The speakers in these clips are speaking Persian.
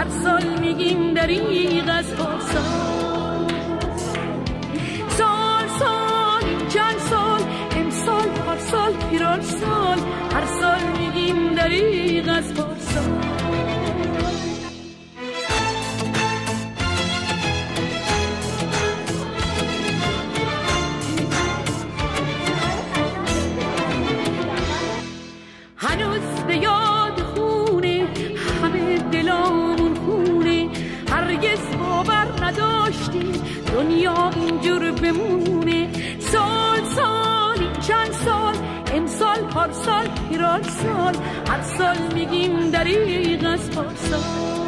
هر سال میگیم دریغ از پارسال. سال سال این چند سال، امسال پارسال پیران سال، هر سال میگیم دریغ از پارسال. هنوز به یاد خونه همه دلامون خونه، هرگز باور نداشتیم دنیا اینجور بمونه. سال سال این چند سال، امسال پارسال پیران سال، هر سال میگیم دریغ از پارسال.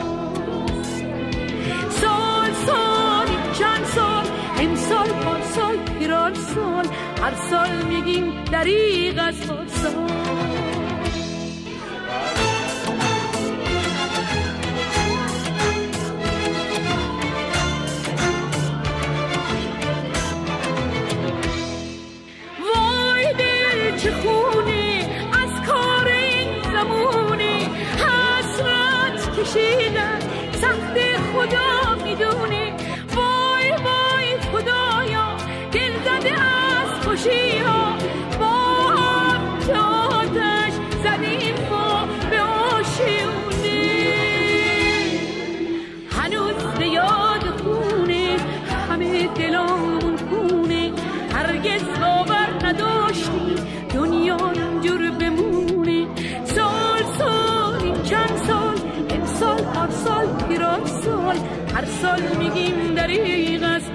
سال سال این چند سال، امسال پارسال پیران سال، هر سال میگیم دریغ از پارسال. چه خونه از کار این زمونه، حسرت کشیدن سخت خدا میدونه. وای وای خدایا دل زده از خوشی ها، با هم که آتش زدیم ما به آشیونه. هنوز به یاد خونه همه دلامون خونه، هرگز باور نداشتیم دنیا اینجور بمونه. سال سال این چند سال، امسال پارسال پیران سال، هر سال میگیم دریغ از